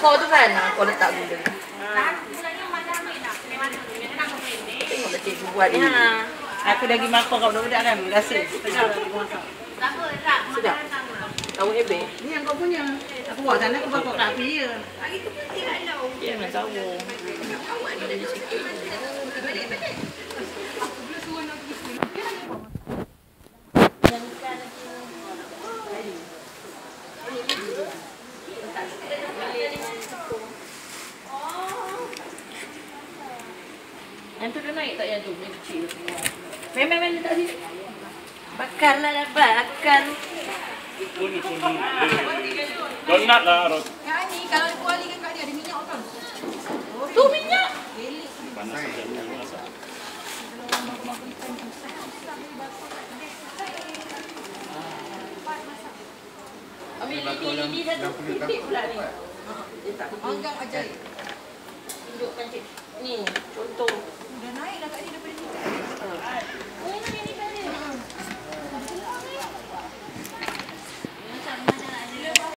core tu kan, kau letak gula. Tengoklah cikgu buat ni. Aku dah pergi makan kat budak-budak kan. Rasa. Sedap lagi masak. Sedap. Tahu hebe. Ni yang kau punya. Aku buat sana aku bawa kat api je. Ya, nak tahu. Yang tu dia naik tak yang tu? Yang kecil tu. Memang letak sini. Bakarlah dah bakar. Donat lah, Rot. Yang ni kalau dia kualikan kat dia ada minyak kan? Tu minyak. Panas saja. Ambil lidi satu titik pula ni. Dia tak Anggang ajaib. tunjukkan cik. Ni contoh